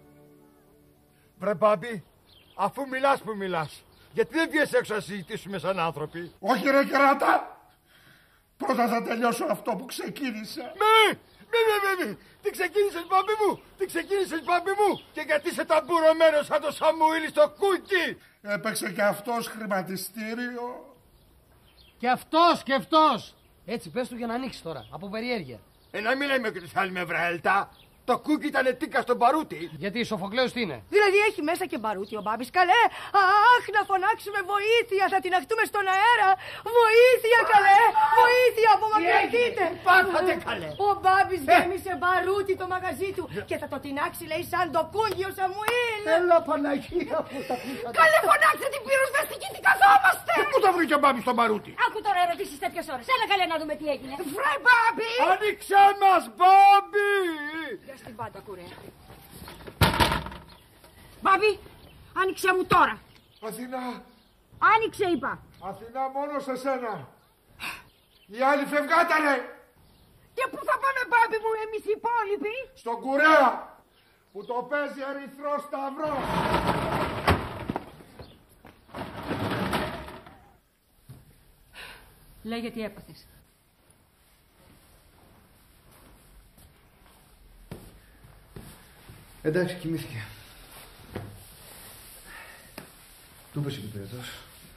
Βρε μπάμπη, αφού μιλάς που μιλάς, γιατί δεν βγες έξω να συζητήσουμε σαν άνθρωποι? Όχι ρε κεράτα. Πρώτα θα τελειώσω αυτό που ξεκίνησα. Μη, μη, μη, μη, μη. Τι ξεκίνησες, μπάμπη μου, τι ξεκίνησες, μπάμπη μου? Και γιατί είσαι ταμπουρωμένος σαν το Σαμουήλ στο κούκι? Έπαιξε και αυτός χρηματιστήριο. Και αυτός, και αυτός. Έτσι πες του για να ανοίξει τώρα, από περιέργεια. Ε, να μην λέμε και τις άλλοι με βρέλτα. Το κούκι ήταν τίκα στον παρούτι. Γιατί η Σοφοκλέος τι είναι? Δηλαδή έχει μέσα και μπαρούτι ο Μπάμπης, καλέ. Αχ, να φωνάξουμε βοήθεια, θα την αχτούμε στον αέρα. Βοήθεια, καλέ, βοήθεια, απομακρυνθείτε. Πάθατε, καλέ. Ο Μπάμπης γέμισε μπαρούτι το μαγαζί του και θα το τεινάξει, λέει, σαν το κούγκι ο Σαμουήλ. Έλα Παναγία που τα ακούσατε. Καλέ, φωνάξτε την πυροσβεστική, τι καθόμαστε! Πού το βρήκε ο Μπάμπης στον παρούτι? Άκου τώρα ερωτήσεις τέτοιες ώρες. Έλα καλέ να δούμε τι έγινε. Βρε, Μπάμπη! Άνοιξε μας, μπάμπη! Για στην πάντα, κουρέα. Μπάμπη, άνοιξε μου τώρα. Αθηνά. Άνοιξε, είπα. Αθηνά, μόνο σε σένα. Οι άλλοι φευγάτανε. Και πού θα πάμε, μπάμπη μου, εμείς οι υπόλοιποι? Στον Κουρέα, που το παίζει Ερυθρός Σταυρός. Λέγε τι έπαθες. Εντάξει, κοιμήθηκε. Του είπες εκεί πέρα.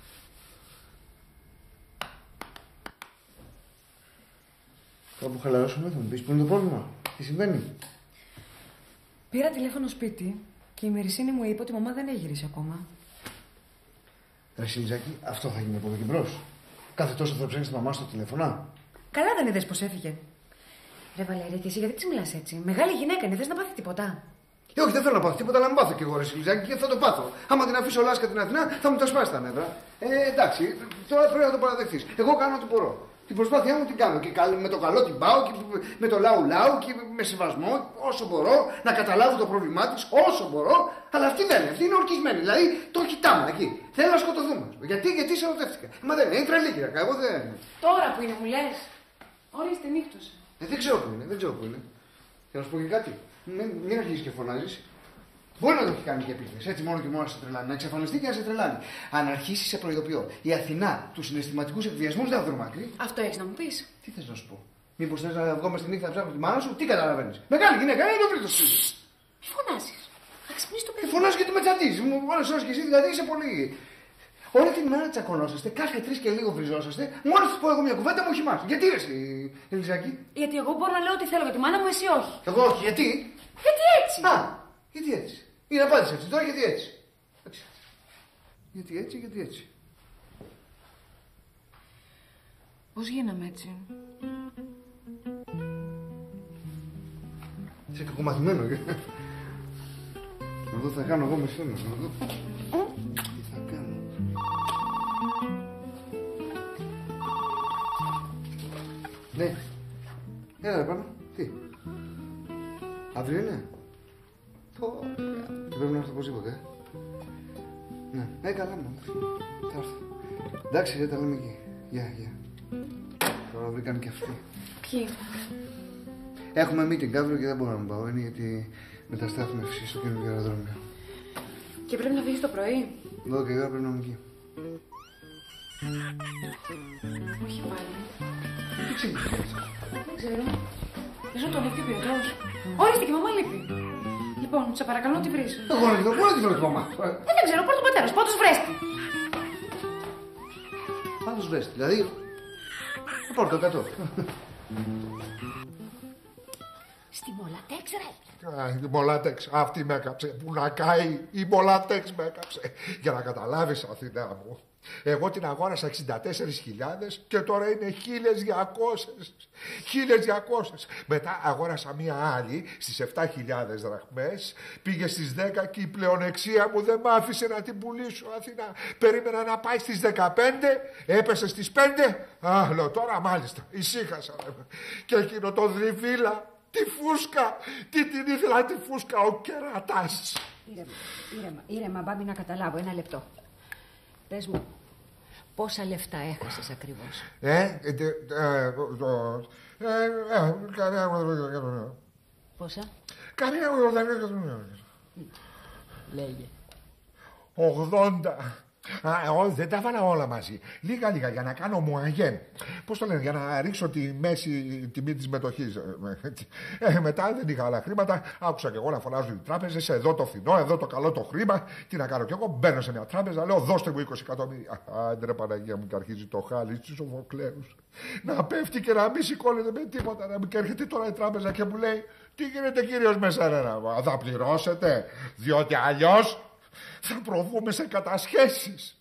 Κάπου χαλαρώσουμε, θα μου πεις που είναι το πρόβλημα. Τι συμβαίνει. Πήρα τηλέφωνο σπίτι και η Μυρισίνη μου είπε ότι η μαμά δεν έχει γυρίσει ακόμα. Ρε Σιλιζάκη, αυτό θα γίνει από εδώ και μπρος. Κάθε τόσο θα ψάχνεις τη μαμά στο τηλέφωνο. Καλά δεν είδες πως έφυγε. Ρε Βαλέρια, και εσύ γιατί της μιλάς έτσι? Μεγάλη γυναίκα είναι, θες να πάθει τίποτα? Ε, όχι, δεν θέλω να πάθω τίποτα, αλλά μην πάθω κι εγώ, ρε Σιλιζάκη, και θα το πάθω. Άμα την αφήσω λάσκα την Αθηνά, θα μου τα σπάσει τα νεύρα. Ε, εντάξει, τώρα πρέπει να το παραδεχτείς. Εγώ κάνω ό,τι μπορώ. Την προσπάθειά μου την κάνω και με το καλό την πάω και με το λαού λαού και με σεβασμό όσο μπορώ να καταλάβω το πρόβλημά της όσο μπορώ. Αλλά αυτή δεν είναι, αυτή είναι ορκισμένη. Δηλαδή το κοιτάμε εκεί. Θέλω να σκοτωθούμε. Γιατί, γιατί σε ερωτεύτηκα. Μα δεν είναι, είναι τρελή γυναίκα. Εγώ δεν. Τώρα που είναι, μου λες. Ορίστε, νύχτωσε. Ε, δεν ξέρω που είναι, δεν ξέρω που είναι. Και να σου πω και κάτι. Μην, μην αρχίσει και φωνάζει. Μπορεί να το έχει κάνει και επίθεση, έτσι μόνο και μόνο να σε τρελάνει. Να εξαφανιστεί και να σε τρελάνει. Αν αρχίσει, σε προειδοποιώ. Η Αθηνά του συναισθηματικού εκβιασμού δεν θα βρει μακρύ. Αυτό έχει να μου πει. Τι θε να σου πω. Μήπω θε να βγω με στη νύχτα να ψάχνω τη μάνα σου, τι καταλαβαίνει. Μεγάλη γυναίκα, είναι το βρει σπίτι. Μη φωνάζει. Θα ξυπνήσει το παιδί. Φωνάζει γιατί με τσαντίζει. Μου όλε ώρε και εσύ δηλαδή είσαι πολύ. Όλη την μέρα τσακωνόσαστε, κάθε τρει και λίγο βριζόσαστε. Μόλι του πω εγώ μια κουβέντα μου χυμάς. Γιατί ρε εσύ, Ελιζάκη. Γιατί εγώ μπορώ να λέω ό,τι θέλω για τη μάνα μου, εσύ όχι. Εγώ όχι, γιατί. Γιατί έτσι. Α, γιατί έτσι. Ή να πάτε έτσι τώρα, γιατί έτσι. Γιατί έτσι, γιατί έτσι. Πώς γίναμε έτσι. Είσαι κακομαθημένο. Να δω τι θα κάνω εγώ με σένα. Να δω τι θα κάνω. Ναι. Έλα πάνω. Τι. Αύριο είναι. Πω. Και πρέπει να έρθω οπωσδήποτε. Ναι. Ε, καλά μου. Θα έρθω. Εντάξει, δεν τα λέμε εκεί. Γεια, γεια. Τώρα βρήκαν και αυτοί. Ποιοι. Έχουμε meeting αύριο και δεν μπορώ να μην πάω. Είναι γιατί μεταστάθουμε φυσικά στο καινούργιο αεροδρόμιο. Και πρέπει να φύγεις το πρωί. δώδεκα η ώρα πρέπει να είμαι εκεί. Όχι πάλι. Τι ξύπνησες. Δεν ξέρω. Ίσως τον έχει ο πυρετός. Ορίστε και η μαμά λείπει. Λοιπόν, σε παρακαλώ τι βρεις. Εγώ να δω, πού να τη βρω τη μαμά. Ε, δεν ξέρω, πάρ' τον πατέρα σου, πάντως βρέστη. Πάντως βρέστη, δηλαδή. Θα πάρω το εκατό. Στη Μολατέξ, ρε. Η Μολάτεξ, αυτή με έκαψε. Που να κάει, η Μολάτεξ με έκαψε. Για να καταλάβεις, Αθηνά μου. Εγώ την αγόρασα εξήντα τέσσερις χιλιάδες και τώρα είναι χίλιες διακόσιες. χίλιες διακόσιες. Μετά αγόρασα μία άλλη στις επτά χιλιάδες δραχμές. Πήγε στις δέκα και η πλεονεξία μου δεν μ' άφησε να την πουλήσω, Αθηνά. Περίμενα να πάει στις δεκαπέντε, έπεσε στις πέντε. Α, λέω τώρα μάλιστα, ησύχασα. Και εκείνο το δρυβίλα. Τη φούσκα! Τι την ήθελα τη φούσκα ο κερατάς! Ήρεμα, ήρεμα, ήρεμα, μπάμπη, να καταλάβω. Ένα λεπτό. Πες μου, πόσα λεφτά έχασες ακριβώς? Ε, ε, ε, Πόσα? Καμία Λέγε. ογδόντα. Α, εγώ δεν τα βάλα όλα μαζί. Λίγα λίγα για να κάνω μουαγέν. Πώς το λένε, για να ρίξω τη μέση τιμή της μετοχής. Ε, μετά δεν είχα άλλα χρήματα. Άκουσα και εγώ να φωνάζουν οι τράπεζες. Εδώ το φθηνό, εδώ το καλό το χρήμα. Τι να κάνω κι εγώ. Μπαίνω σε μια τράπεζα, λέω δώστε μου είκοσι εκατομμύρια. Άντρε Παναγία μου, και αρχίζει το χάλι στους Σοφοκλέους. Να πέφτει και να μην σηκώνεται με τίποτα. Να μην και έρχεται τώρα η τράπεζα και μου λέει τι γίνεται κύριος Μεσαρένα. Θα πληρώσετε, διότι αλλιώς θα προβούμε σε κατασχέσεις.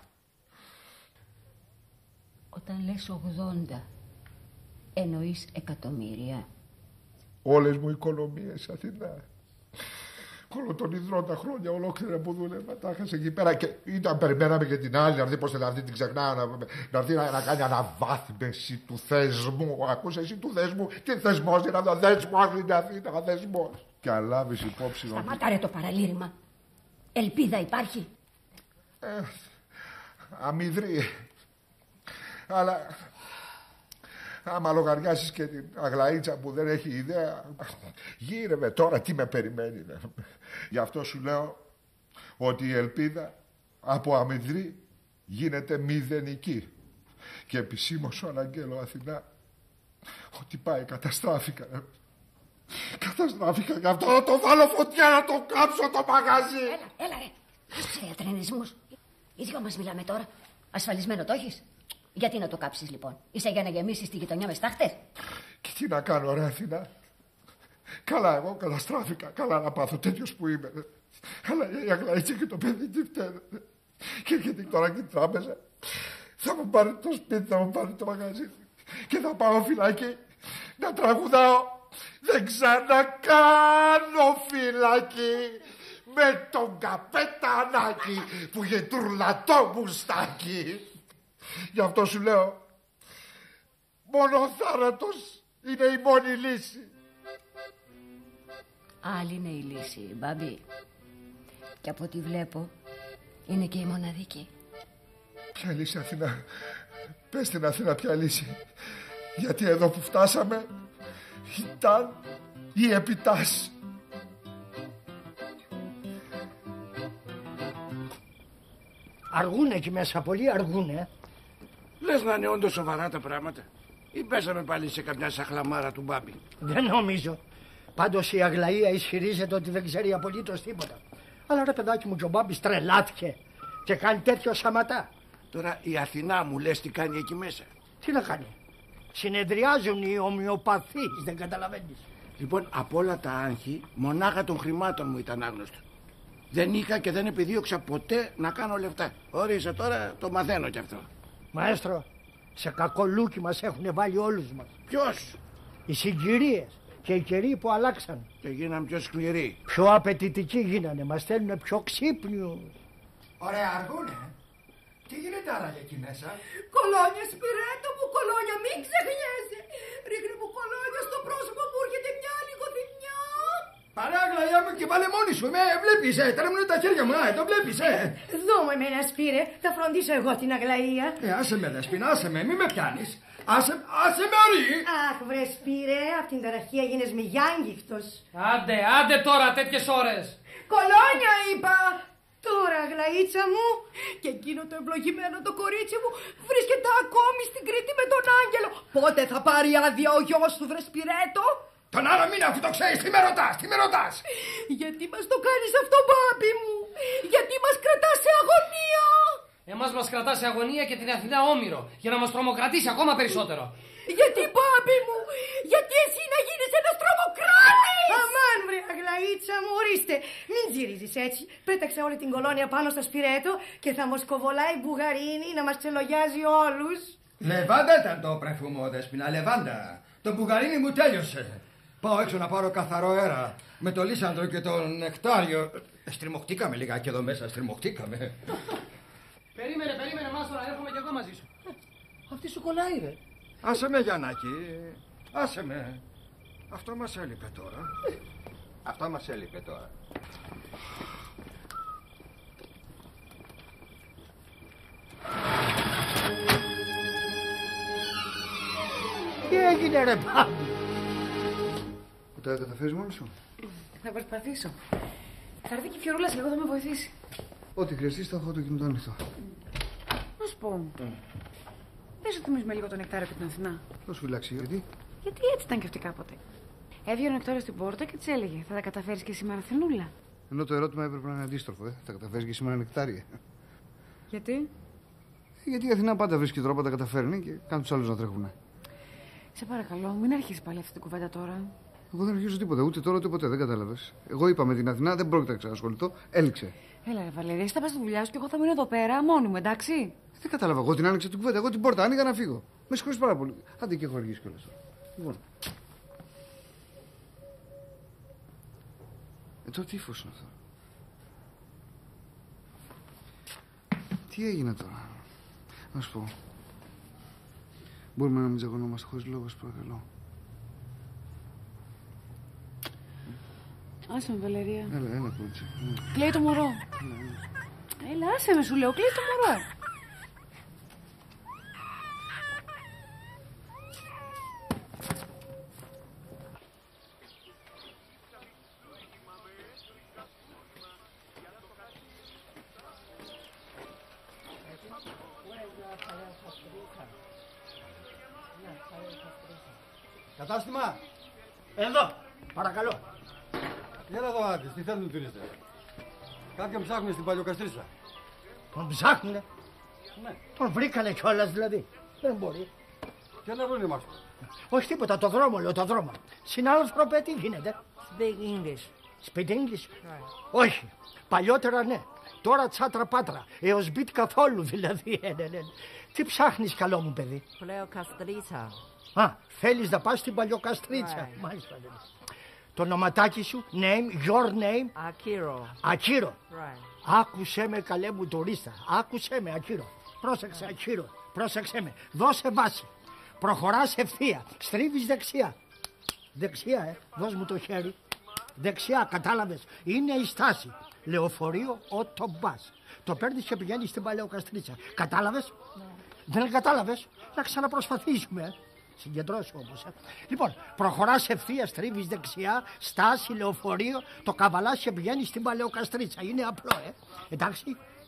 Όταν λες ογδόντα, εννοείς εκατομμύρια? Όλες μου οι οικονομίες, Αθηνά. Όλο τον ιδρών τα χρόνια ολόκληρα που δούλευα, τα έχασε εκεί πέρα. Και ήταν, περιμέναμε και την άλλη να έρθει, πώς να έρθει, την ξεχνάω, να, να έρθει να, να κάνει αναβάθμιση του θεσμού. Ακούσε εσύ του θεσμού. Τι θεσμός είναι αυτό, θεσμός είναι Αθήνα, θεσμός. Και αν λάβεις υπόψη. Σταμάτα ρε το παραλήρημα. Ελπίδα υπάρχει. Ε, αμυδρή. Αλλά Άμα λογαριάσεις και την Αγλαΐτσα που δεν έχει ιδέα, γύρευε τώρα τι με περιμένει. Γι' αυτό σου λέω ότι η ελπίδα από αμυδρή γίνεται μηδενική. Και επισήμως σου αναγγέλω, Αθηνά, ότι πάει καταστράφηκα. Καταστράφηκα, γι' αυτό να το βάλω φωτιά, να το κάψω το μαγαζί. Έλα, έλα ρε, άσε ατρενισμούς. Οι δυο μας μιλάμε τώρα. Ασφαλισμένο το έχεις? Γιατί να το κάψεις λοιπόν? Είσαι για να γεμίσεις τη γειτονιά με στάχτες? Και τι να κάνω ρε Αθηνά. Καλά εγώ καταστράφηκα. Καλά να πάθω τέτοιος που είμαι. Αλλά η Αγλαΐτσα και το παιδί τι φταίνε. Και έρχεται τώρα και η τράπεζα. Θα μου πάρει το σπίτι, θα μου πάρει το μαγαζί. Και θα πάω φυλάκι να τραγουδάω. Δεν ξανακάνω φυλάκι με τον καπετανάκι που είχε τουρλατό μουστάκι. Γι' αυτό σου λέω, μόνο ο θάνατος είναι η μόνη λύση. Άλλη είναι η λύση, Μπάμπη. Και από ό,τι βλέπω, είναι και η μοναδική. Ποια λύση, Αθηνά? Πες την Αθηνά ποια λύση. Γιατί εδώ που φτάσαμε ήταν η επιτάση. Αργούνε εκεί μέσα, πολύ αργούνε. Λες να είναι όντως σοβαρά τα πράγματα ή πέσαμε πάλι σε καμιά σαχλαμάρα του Μπάμπη? Δεν νομίζω. Πάντως η Αγλαία ισχυρίζεται ότι δεν ξέρει απολύτως τίποτα. Αλλά ρε παιδάκι μου, και ο Μπάμπης τρελάθηκε και κάνει τέτοιο σαματά. Τώρα η Αθηνά μου λες τι κάνει εκεί μέσα? Τι να κάνει? Συνεδριάζουν οι ομοιοπαθείς, δεν καταλαβαίνεις. Λοιπόν, από όλα τα άγχη, μονάχα των χρημάτων μου ήταν άγνωστο. Δεν είχα και δεν επιδίωξα ποτέ να κάνω λεφτά. Όρισε τώρα, το μαθαίνω κι αυτό. Μαέστρο, σε κακολούκι μας έχουν βάλει όλους μας. Ποιος? Οι συγκυρίες και οι καιροί που αλλάξαν. Και γίναν πιο σκληροί. Πιο απαιτητικοί γίνανε, μας στέλνουν πιο ξύπνιους. Ωραία, αργούνε. Τι γίνεται άραγε εκεί μέσα? Κολόνια, Σπυρέτο μου, κολόνια, μην ξεχνιέσαι. Ρίχνε μου κολόνια στο πρόσωπο μου, έρχεται μια λιγοθυμιά. Παρά, Αγλαία μου, και βάλε μόνη σου. Με βλέπεις, ε, τρέμουνε τα χέρια μου, ε, το βλέπεις, ε. Δώ μου εμένα, Σπύρε, θα φροντίσω εγώ την Αγλαία. Ε, άσε με, Δεσποινα, άσε με, μη με πιάνεις. Άσε, άσε με, αρή. Αχ, βρε Σπύρε, απ' την ταραχή έγινες μηγιάνγκυχτος. Άντε, άντε τώρα, τέτοιες ώρες. Κολόνια, είπα. Τώρα, Αγλαΐτσα μου, και εκείνο το ευλογημένο το κορίτσι μου βρίσκεται ακόμη στην Κρήτη με τον Άγγελο. Πότε θα πάρει άδεια ο γιος του, βρε Σπυρέτο? Τον άλλο μήνα, αφού το ξέρεις, τι με ρωτάς, τι με ρωτάς? Γιατί μας το κάνεις αυτό, Μπάμπη μου? Γιατί μας κρατάς σε αγωνία? Εμάς μας κρατά σε αγωνία και την Αθηνά όμηρο, για να μας τρομοκρατήσει ακόμα περισσότερο. Γιατί, Μπάμπη μου? Γιατί εσύ να γίνεις ένας τρομοκράτης? Αμάν, βρε Αγλαΐτσα μου, ορίστε. Μην τζιρίζεις έτσι. Πέταξε όλη την κολόνια πάνω στο Σπυρέτο και θα μας κοβολάει μπουγαρίνι να μας ξελογιάζει όλους. Λεβάντα ήταν το πρεφούμο, Δεσποινα, λεβάντα. Το μπουγαρίνι μου τέλειωσε. Πάω έξω να πάρω καθαρό αέρα. Με το λίσανδρο και τον νεκτάριο. Στριμωχτήκαμε λιγάκι εδώ μέσα, στριμωχτήκαμε. Περίμενε, περίμενε, Μάστορα, έρχομαι κι εγώ μαζί σου. Αυτή σου κολλάει, ρε. Άσε με, Γιαννάκη, άσε με. Αυτό μας έλειπε τώρα. Αυτό μας έλειπε τώρα. Τι έγινε, ρε Μπάμπη? Τα καταφέρεις μόνος σου? Θα προσπαθήσω. Θα έρθει και η Φιωρούλα σε λίγο, θα με βοηθήσει. Ό,τι χρειαστείς θα έχω το κινητό ανοιχτό. Να σου πω. Mm. Δεν σου θυμίζουμε λίγο τον Νεκτάριο και την Αθηνά? Θα σου φυλάξει, γιατί? Γιατί έτσι ήταν και αυτή κάποτε. Έβγαινε ο Νεκτάριος στην πόρτα και της έλεγε: θα τα καταφέρεις και σήμερα, Αθηνούλα? Ενώ το ερώτημα έπρεπε να είναι αντίστροφο, ε. Θα καταφέρεις και σήμερα, Νεκτάρια? Γιατί? Γιατί η Αθηνά πάντα βρίσκει τρόπο, τα καταφέρνει και κάνει τους άλλους να τρέχουνε. Σε παρακαλώ, μην αρχίσεις πάλι αυτή την κουβέντα τώρα. Εγώ δεν αρχίζω τίποτα, ούτε τώρα ούτε ποτέ, δεν κατάλαβες. Εγώ είπα με την Αθηνά, δεν πρόκειται να ξανασχοληθώ, έληξε. Έλα, ρε Βαλέρια, εσύ θα πας στη δουλειά σου και εγώ θα μείνω εδώ πέρα μόνη μου, εντάξει? Δεν κατάλαβα. Εγώ την άνοιξα την κουβέντα. Εγώ την πόρτα άνοιγα να φύγω. Με συγχωρείς πάρα πολύ. Άντε και έχω αργήσει κιόλας τώρα. Λοιπόν. Ε, το τύφος είναι αυτό. Τι έγινε τώρα? Να σου πω. Μπορούμε να μην τζαγωνόμαστε χωρίς λόγο, σας παρακαλώ? Άσε με, Βαλερία. Έλα, έλα, κότσι. Κλαίει το μωρό. Έλα, έλα. Έλα, άσε με, σου λέω, κλαίει το μωρό. Κατάστημα. Εδώ, παρακαλώ. Για να δω άντες, τι θέλουν οι τουρίστες. Κάποιον ψάχνουν στην Παλιοκαστρίτσα. Τον ψάχνουνε. Ναι. Τον βρήκανε κιόλας δηλαδή. Δεν μπορεί. Και να βρουν εμάς. Όχι τίποτα, το δρόμο λέω, το δρόμο. Συνάδελφο, τι γίνεται. Speak English. Speak English. Right. Όχι. Παλιότερα ναι. Τώρα τσάτρα πάτρα. Έως μπιτ καθόλου δηλαδή. Ε, ναι, ναι. Τι ψάχνεις καλό μου παιδί. Παλαιοκαστρίτσα. Α, θέλεις να πας στην Παλιοκαστρίτσα. Right. Μάλιστα. Ναι. Το ονοματάκι σου, name, your name. Ακύρο. Ακύρο. Right. Άκουσέ με καλέ μου τουρίστα. Άκουσέ με Ακύρο. Πρόσεξε right. Ακύρο. Πρόσεξε με. Δώσε βάση. Προχωράς ευθεία. Στρίβεις δεξιά. Δεξιά, ε. Δώσ' μου το χέρι. Δεξιά, κατάλαβες. Είναι η στάση. Λεωφορείο Οτομπάς. Το παίρνεις και πηγαίνεις στην Παλαιοκαστρίτσα. Κατάλαβες. Ναι. Δεν κατάλαβες. Να ξαναπροσπαθήσουμε. Ε. Συγκεντρώσου όμως. Ε. Λοιπόν, προχωράς ευθεία, στρίβεις δεξιά, στάση, λεωφορείο, το καβαλάς και πηγαίνεις στην Παλαιοκαστρίτσα. Είναι απλό, ε. Εντάξει.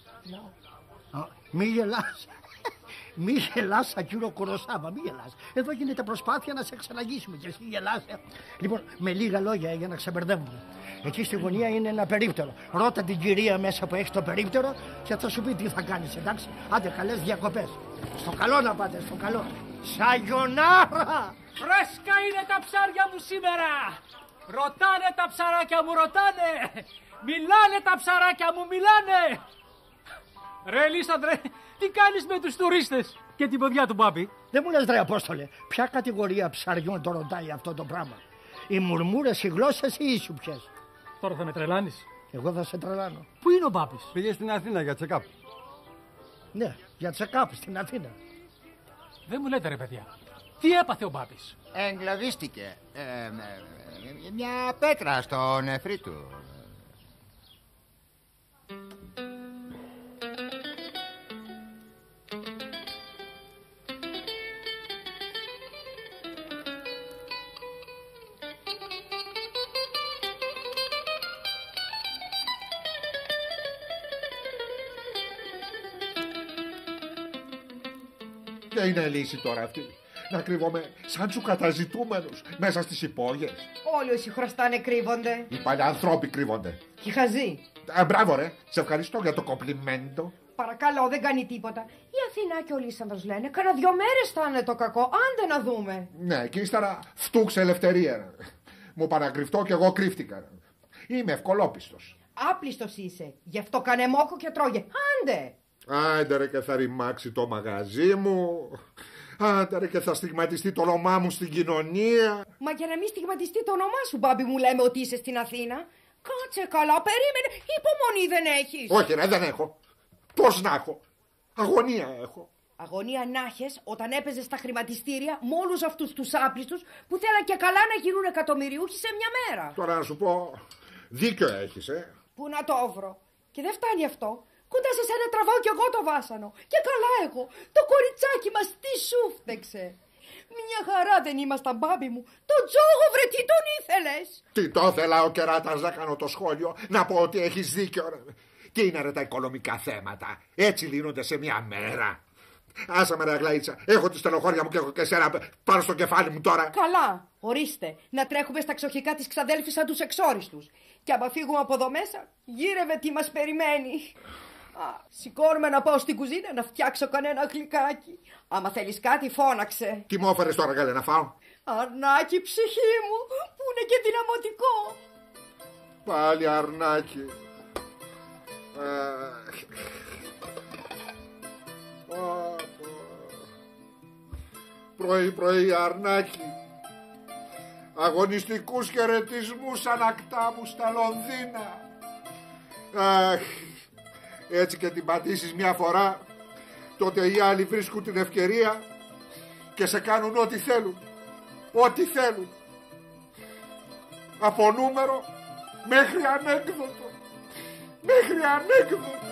No. Μη γελάς. Μη γελάς, Ακύρο Κουροσάβα, μη γελάς. Εδώ γίνεται προσπάθεια να σε εξαναγήσουμε και εσύ γελάς. Ε. Λοιπόν, με λίγα λόγια για να ξεμπερδεύουμε. Εκεί στη γωνία είναι ένα περίπτερο. Ρώτα την κυρία μέσα που έχει το περίπτερο και θα σου πει τι θα κάνεις, εντάξει. Άντε, καλές διακοπές. Στο καλό να πάτε, στο καλό. Σαγιονάρα! Φρέσκα είναι τα ψάρια μου σήμερα. Ρωτάνε τα ψαράκια μου, ρωτάνε. Μιλάνε τα ψαράκια μου, μιλάνε. Ρε Λίσανδρε, τι κάνεις με τους τουρίστες και την ποδιά του Μπάμπη. Δεν μου λες ρε Απόστολε, ποια κατηγορία ψαριών το ρωτάει αυτό το πράγμα. Οι μουρμούρες, οι γλώσσες ή οι σουπιές. Τώρα θα με τρελάνεις. Εγώ θα σε τρελάνω. Πού είναι ο Μπάμπης? Πήγε στην Αθήνα για τσεκάπ. Ναι, για τσεκάπ στην Αθήνα. Δεν μου λέτε ρε παιδιά, τι έπαθε ο Μπάμπης? Εγκλωβίστηκε. Ε, ε, μια πέτρα στο νεφρί του. Ποια είναι η λύση τώρα αυτή? Να κρύβομαι σαν τσουκαταζητούμενους μέσα στις υπόγειες? Όλοι όσοι χρωστάνε κρύβονται. Οι παλιανθρώποι κρύβονται. Και οι χαζοί. Ε, μπράβο ρε, σε ευχαριστώ για το κομπλιμέντο. Παρακαλώ, δεν κάνει τίποτα. Η Αθηνά και ο Λίσανδρος λένε κανένα δυο μέρες θα είναι το κακό. Άντε να δούμε. Ναι, και ύστερα φτούξε ελευθερία. Μου παρακρυφτώ και εγώ κρύφτηκα. Είμαι ευκολόπιστος. Άπλιστος είσαι. Γι' αυτό κάνε μόκο και τρώγε. Άντε. Άντε ρε και θα ρημάξει το μαγαζί μου. Άντε ρε και θα στιγματιστεί το όνομά μου στην κοινωνία. Μα για να μην στιγματιστεί το όνομά σου, Μπάμπη, μου λέμε ότι είσαι στην Αθήνα. Κάτσε καλά, περίμενε. Υπομονή δεν έχεις. Όχι ρε, δεν έχω. Πώς να έχω? Αγωνία έχω. Αγωνία να έχεις όταν έπαιζες στα χρηματιστήρια με όλους αυτούς τους άπλιστους που θέλαν και καλά να γίνουν εκατομμυριούχοι σε μια μέρα. Τώρα να σου πω, δίκιο έχεις, ε. Πού να το βρω. Και δεν φτάνει αυτό. Κοντά σε σένα τραβάω κι εγώ το βάσανο. Και καλά έχω. Το κοριτσάκι μας τι σου φταίξε. Μια χαρά δεν ήμασταν, Μπάμπη μου. Τον Τζόγο βρε, τι τον ήθελες? Τι το ήθελα ο Κεράτας να κάνω το σχόλιο. Να πω ότι έχεις δίκιο ρε. Τι είναι ρε τα οικονομικά θέματα? Έτσι λύνονται σε μια μέρα. Άσα με ρε Αγλαΐτσα. Έχω τη στενοχώρια μου και έχω και εσένα πάνω στο κεφάλι μου τώρα. Καλά, ορίστε. Να τρέχουμε στα ξοχικά της ξαδέλφης σαν τους εξόριστους. Και άμα φύγουμε από εδώ μέσα, γύρευε τι μας περιμένει. Α, σηκώνουμε να πάω στην κουζίνα να φτιάξω κανένα γλυκάκι. Άμα θέλεις κάτι φώναξε. Τι μου έφερες τώρα καλέ να φάω? Αρνάκι ψυχή μου που είναι και δυναμωτικό. Πάλι αρνάκι. Πρωί πρωί αρνάκι. Αγωνιστικούς χαιρετισμούς ανακτά μου στα Λονδίνα. Αχ, έτσι και την πατήσεις μια φορά, τότε οι άλλοι βρίσκουν την ευκαιρία και σε κάνουν ό,τι θέλουν. Ό,τι θέλουν. Από νούμερο μέχρι ανέκδοτο. Μέχρι ανέκδοτο.